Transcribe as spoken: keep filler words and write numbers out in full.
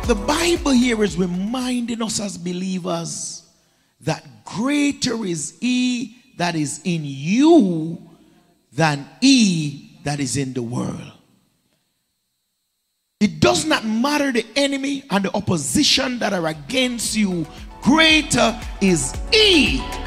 the Bible here is reminding us as believers that greater is He that is in you than he that is in the world. It does not matter the enemy and the opposition that are against you. Greater is He